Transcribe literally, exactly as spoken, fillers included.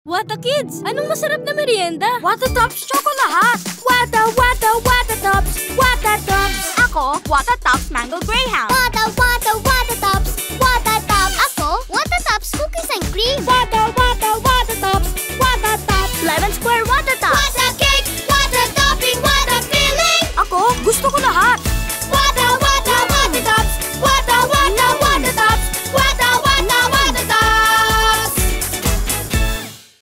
Whatta kids! Anong masarap na merienda? Whatta Tops Choco lahat! Whatta, Whatta, Whatta Tops! Whatta Tops! Ako, Whatta Tops Mango Greyhound. Whatta, Whatta, Whatta Tops! Whatta Tops! Ako, Whatta Tops Cookies and Cream. Whatta